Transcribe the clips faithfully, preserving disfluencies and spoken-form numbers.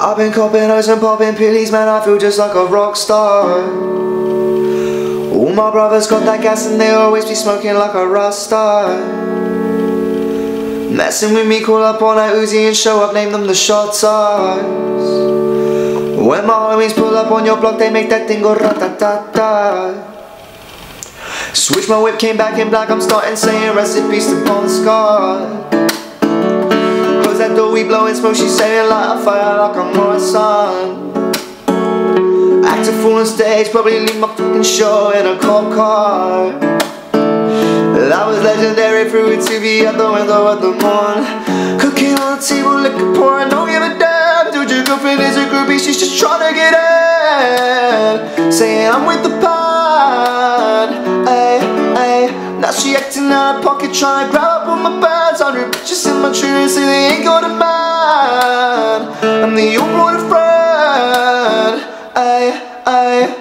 I've been copping O's and popping pillies, man, I feel just like a rock star. All my brothers got that gas and they always be smoking like a rasta. Messing with me, call up on that Uzi and show up, name them the shot stars. When my homies pull up on your block, they make that thing go rat-ta-ta-ta. Switch my whip, came back in black, I'm starting saying recipes to Bon Scott. Close that door, we blowing smoke, she's saying light a fire like I'm Morrison. Act a fool on stage, probably leave my fucking show in a cop car. That was legendary, threw it to me out the window at the morn. Cooking on the table, liquor pouring, don't give a damn. Dude, your girlfriend is a groupie, she's just trying to get in. Saying I'm with the pod, ayy, ayy. Now she acting out of pocket, trying to grab up on my bands. Hundred bitches in my tree, say they ain't got a man. I'm the old boy friend, ayy, ayy.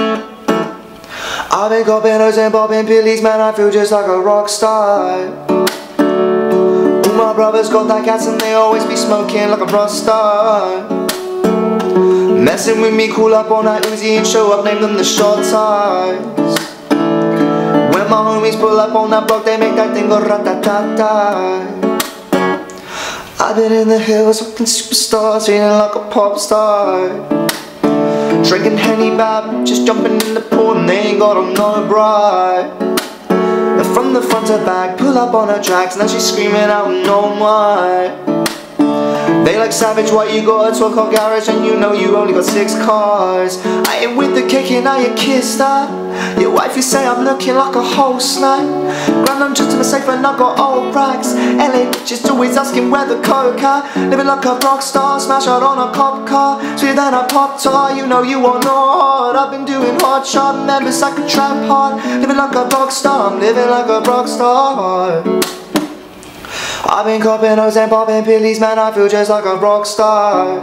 I've been copping O's and popping pillies, man, I feel just like a rock star. All my brothers got that gas and they always be smoking like a rasta. Messing with me, cool up on that Uzi and show up, name them the shot stars. When my homies pull up on that block, they make that thing go rat-ta-ta-ta. I've been in the hills, fucking superstars, feeling like a pop star. Drinking Henny bad, just jumping in the pool and they ain't got on no bra. And from the front to back, pull up on her tracks, now she's screaming out no more. They like savage, what you got a twelve car garage and you know you only got six cars. I ain't with the cake and now you kiss that. Your wife you say I'm looking like a whole snack. Grand I'm just in the safe and I got old racks. L A bitches always asking where the coke at. Living like a rock star, smash out on a cop car. Sweeter than a pop tar, you know you are not. I've been doing hard shot, members like a trap hard. Living like a rock star, I'm living like a rock star. I've been copping O's and popping pillies, man, I feel just like a rock star.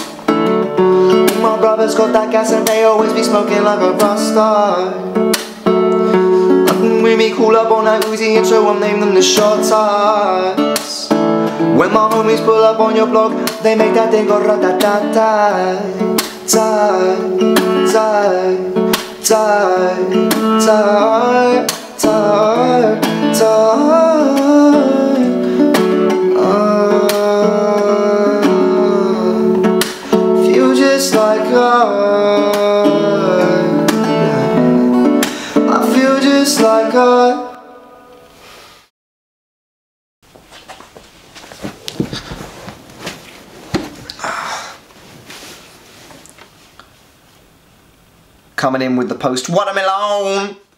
My brothers got that gas and they always be smoking like a rasta. With me, cool up on that Uzi and show them, name them the shot stars. When my homies pull up on your block, they make that thing go rat-ta-ta-ta. Ta, ta, ta, ta, ta, ta. Just like her, I feel just like her. Coming in with the post watermelon.